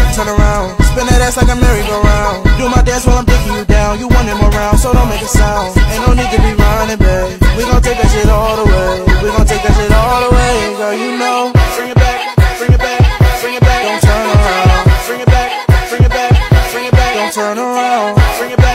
turn around. Spin that ass like a merry-go-round. Do my dance while I'm digging you down. You want him around, so don't make a sound. Ain't no need to be running, babe. We gon' take that shit all the way. We gon' take that shit all the way, girl, you know. Bring it back, bring it back, don't turn around. Bring it back, don't turn around. Bring it back.